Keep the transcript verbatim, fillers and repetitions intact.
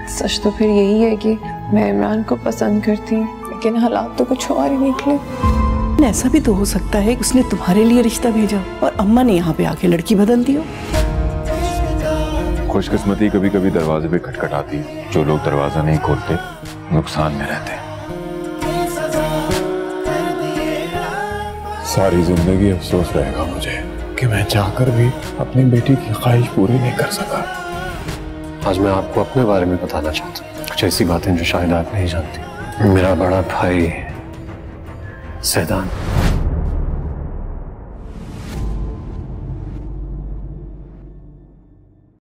सच तो फिर यही है कि मैं इमरान को पसंद करती हूँ, लेकिन हालात तो कुछ और ही निकले। ऐसा भी तो हो सकता है कि उसने तुम्हारे लिए रिश्ता भेजा और अम्मा ने यहाँ पे आके लड़की बदल दी हो। खुशकिस्मती कभी कभी दरवाजे पे खटखटाती है। जो लोग दरवाजा नहीं खोलते नुकसान में रहते हैं। सारी जिंदगी अफसोस रहेगा मुझे कि मैं चाहकर भी अपनी बेटी की ख्वाहिश पूरी नहीं कर सका। आज मैं आपको अपने बारे में बताना चाहता हूँ कुछ ऐसी बातें जो शायद आप नहीं जानती। मेरा बड़ा भाई सैदान